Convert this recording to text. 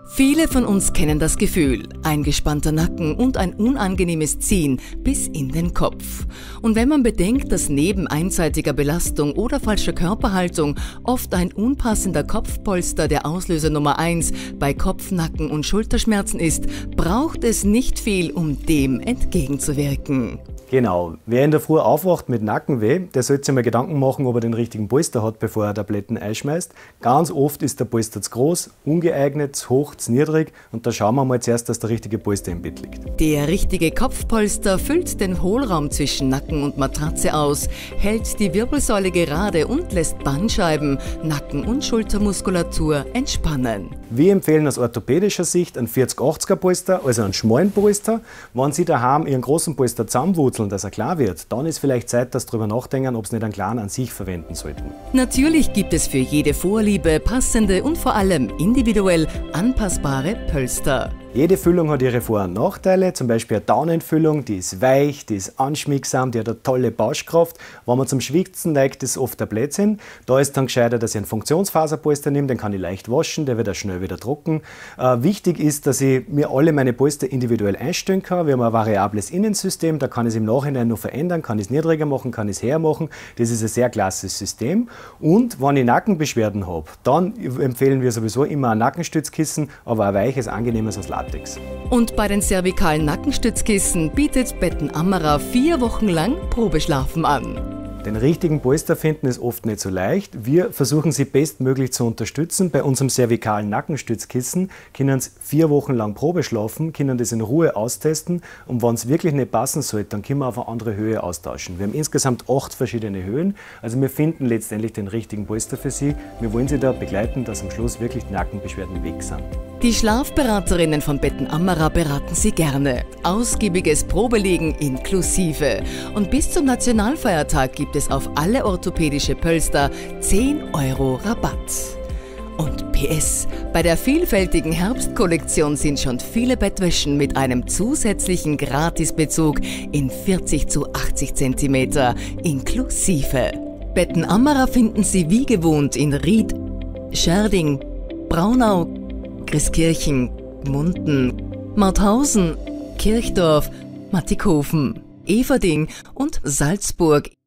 Viele von uns kennen das Gefühl, ein gespannter Nacken und ein unangenehmes Ziehen bis in den Kopf. Und wenn man bedenkt, dass neben einseitiger Belastung oder falscher Körperhaltung oft ein unpassender Kopfpolster der Auslöser Nummer 1 bei Kopf-, Nacken- und Schulterschmerzen ist, braucht es nicht viel, um dem entgegenzuwirken. Genau. Wer in der Früh aufwacht mit Nackenweh, der sollte sich mal Gedanken machen, ob er den richtigen Polster hat, bevor er Tabletten einschmeißt. Ganz oft ist der Polster zu groß, ungeeignet, zu hoch, zu niedrig und da schauen wir mal zuerst, dass der richtige Polster im Bett liegt. Der richtige Kopfpolster füllt den Hohlraum zwischen Nacken und Matratze aus, hält die Wirbelsäule gerade und lässt Bandscheiben, Nacken- und Schultermuskulatur entspannen. Wir empfehlen aus orthopädischer Sicht einen 40-80er Polster, also einen schmalen Polster. Wenn Sie daheim Ihren großen Polster zusammenwurzeln, dass er klar wird, dann ist vielleicht Zeit, dass Sie darüber nachdenken, ob Sie nicht einen kleinen an sich verwenden sollten. Natürlich gibt es für jede Vorliebe passende und vor allem individuell anpassbare Pölster. Jede Füllung hat ihre Vor- und Nachteile, zum Beispiel eine Daunenfüllung, die ist weich, die ist anschmiegsam, die hat eine tolle Bauschkraft. Wenn man zum Schwitzen neigt, ist oft der Blödsinn. Da ist dann gescheiter, dass ich einen Funktionsfaserpolster nehme, den kann ich leicht waschen, der wird auch schnell wieder trocken. Wichtig ist, dass ich mir alle meine Polster individuell einstellen kann. Wir haben ein variables Innensystem, da kann ich es im Nachhinein noch verändern, kann ich es niedriger machen, kann ich es höher machen. Das ist ein sehr klasses System. Und wenn ich Nackenbeschwerden habe, dann empfehlen wir sowieso immer ein Nackenstützkissen, aber ein weiches, angenehmes aus Latex. Und bei den cervikalen Nackenstützkissen bietet Betten Amara 4 Wochen lang Probeschlafen an. Den richtigen Polster finden ist oft nicht so leicht. Wir versuchen sie bestmöglich zu unterstützen. Bei unserem cervikalen Nackenstützkissen können Sie 4 Wochen lang Probe schlafen, können das in Ruhe austesten und wenn es wirklich nicht passen sollte, dann können wir auf eine andere Höhe austauschen. Wir haben insgesamt 8 verschiedene Höhen, also wir finden letztendlich den richtigen Polster für Sie. Wir wollen Sie da begleiten, dass am Schluss wirklich die Nackenbeschwerden weg sind. Die Schlafberaterinnen von Betten Amara beraten Sie gerne. Ausgiebiges Probelegen inklusive. Und bis zum Nationalfeiertag gibt es auf alle orthopädische Pölster 10 € Rabatt. Und PS, bei der vielfältigen Herbstkollektion sind schon viele Bettwäschen mit einem zusätzlichen Gratisbezug in 40 zu 80 cm inklusive. Betten Amara finden Sie wie gewohnt in Ried, Schärding, Braunau, Grieskirchen, Munden, Mauthausen, Kirchdorf, Mattighofen, Everding und Salzburg